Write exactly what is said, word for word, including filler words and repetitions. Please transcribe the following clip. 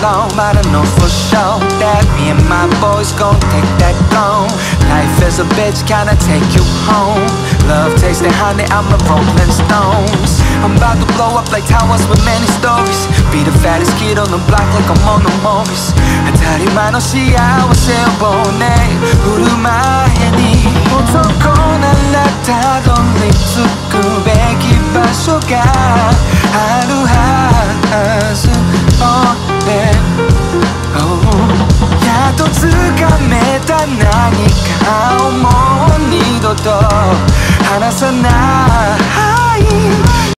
long, but I know for sure that me and my boys gon' take that throne. Life is a bitch, can I take you home? Love tasting honey, I'm a Rolling Stones. I'm about to blow up like towers with many stories. Be the fattest kid on the block like I'm on the Morris.当たり前の幸せをね振る舞えに男ならたどり着くべき場所が